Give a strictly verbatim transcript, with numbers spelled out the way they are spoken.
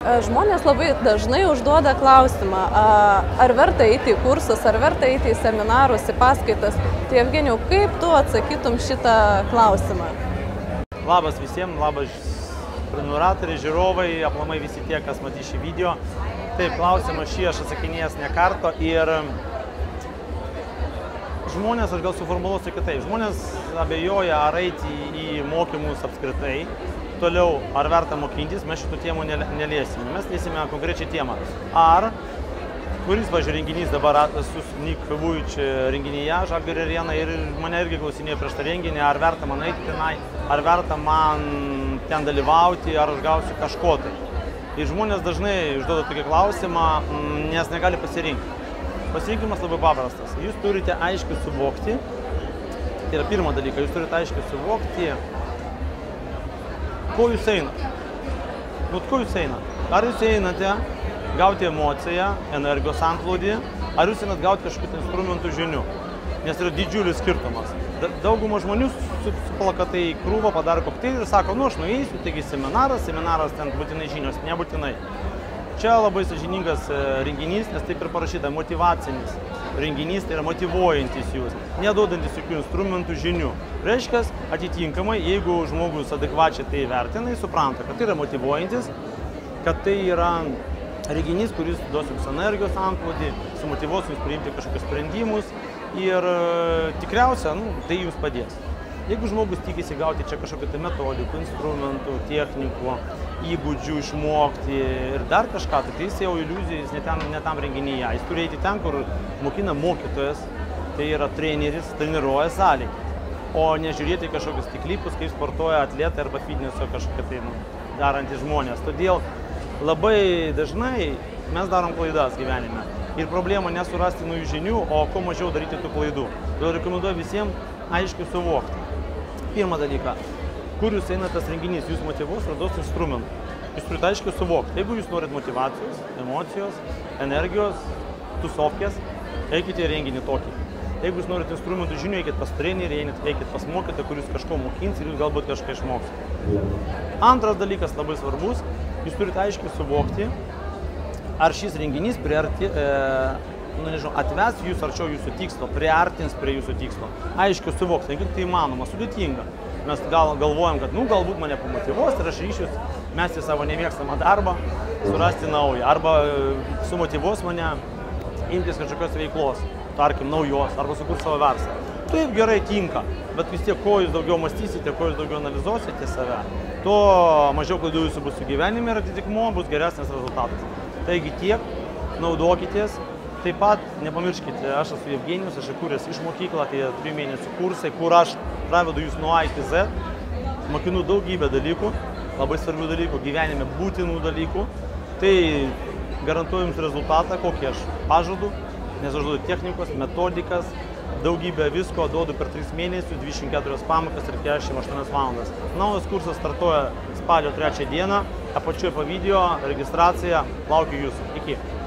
Žmonės labai dažnai užduoda klausimą, ar verta eiti į kursus, ar verta eiti į seminarus, į paskaitas. Tai Evgenijau, kaip tu atsakytum šitą klausimą? Labas visiems, labas prenumeratoriai, žiūrovai, aplamai visi tie, kas matys šį video. Taip, klausimą šį aš atsakinėjęs ne kartą ir žmonės, aš gal suformuluosiu kitaip, žmonės abejoja, ar eiti į mokymus apskritai. Toliau, ar verta mokintis, mes šitų temų neliesime. Mes liesime konkrečiai temą. Ar, kuris, važiuoju, renginys dabar esu Nik Vujič renginyje, Žalgirio Arena, ir mane irgi klausinėjo prieš tą renginį, ar verta man eiti tenai, ar verta man ten dalyvauti, ar aš gausiu kažko tai. Ir žmonės dažnai užduoda tokį klausimą, nes negali pasirinkti. Pasirinkimas labai paprastas. Jūs turite aiškiai suvokti, tai yra pirma dalyka, jūs turite aiškiai suvokti, ko jūs einate? Nu, ko jūs einate? Ar jūs einate gauti emociją, energijos antplūdį, ar jūs einate gauti kažkokių instrumentų žinių? Nes yra didžiulis skirtumas. Dauguma žmonių suplaka tai į krūvą, padaro kokteilį ir sako, nu aš nueisiu, taigi seminaras, seminaras ten būtinai žinios, nebūtinai. Čia labai sąžiningas renginys, nes taip ir parašyta, motyvacinis renginys, tai yra motyvuojantis jūs, neduodantis jokių instrumentų žinių. Reiškia, atitinkamai, jeigu žmogus adekvačiai tai vertina, jis supranta, kad tai yra motyvuojantis, kad tai yra renginys, kuris duos jums energijos antplūdį, sumotyvuos jums priimti kažkokius sprendimus ir tikriausia, nu, tai jums padės. Jeigu žmogus tikisi gauti čia kažkokių tai metodikų, instrumentų, technikų, įgūdžių išmokti ir dar kažką, tai jis jau iliuzijas ne, ne tam renginyje. Jis turi eiti ten, kur mokina mokytojas, tai yra treneris, treniruoja salėje. O nežiūrėti kažkokius tik klipus, kaip sportuoja atletai arba fitneso kažkokie tai nu, darantys žmonės. Todėl labai dažnai mes darom klaidas gyvenime. Ir problema nesurasti naujų žinių, o kuo mažiau daryti tų klaidų. Todėl rekomenduoju visiems aiškiai suvokti. Pirmą dalyką, kur jūs einate tas renginys, jūs motyvuos ar duos instrumentų. Jūs turite aiškiai suvokti. Jeigu jūs norit motyvacijos, emocijos, energijos, tusovkės, eikite į renginį tokį. Jeigu jūs norit instrumentų žinių, eikit pas trenerį, eikit pas mokytoją, kuris kažko mokins ir jūs galbūt kažką išmoksite. Antras dalykas labai svarbus, jūs turite aiškiai suvokti, ar šis renginys priarti, e, nu, nežinau, atves jūs arčiau jūsų tikslo, priartins prie jūsų tikslo. Aiškiai suvokti, kaip tai įmanoma, sudėtinga. Mes gal, galvojam, kad nu, galbūt mane pamotyvuos ir aš ryšius mesti savo nemėgstamą darbą, surasti naują. Arba sumotyvuos mane imtis kažkokios veiklos, tarkim, naujos, arba sukurti savo verslą. Taip gerai tinka, bet vis tiek, ko jūs daugiau mąstysite, ko jūs daugiau analizuosite save, to mažiau klaidų jūsų bus gyvenime ir atitikmuo bus geresnis rezultatas. Taigi tiek, naudokitės. Taip pat nepamirškite, aš esu Evgenijus, aš įkūręs iš mokyklą, tai trijų mėnesių kursai, kur aš pravedu jūs nuo A iki Z, mokinu daugybę dalykų, labai svarbių dalykų, gyvenime būtinų dalykų. Tai garantuoju jums rezultatą, kokį aš pažadu, nes aš duodu technikos, metodikas, daugybę visko duodu per tris mėnesius, dvidešimt keturias pamokas ir keturiasdešimt aštuonias valandas. Naujas kursas startuoja spalio trečią dieną, apačioje po video, registracija, laukiu jūsų. Iki.